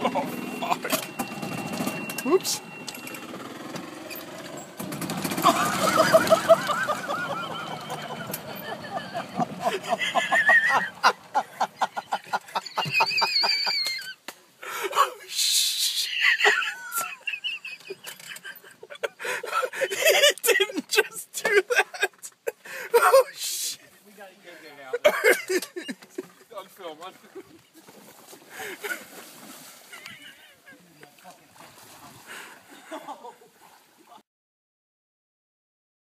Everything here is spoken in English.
Oh, fuck. Whoops. Oh, shit. He didn't just do that. Oh, shit. We gotta get it out. On film.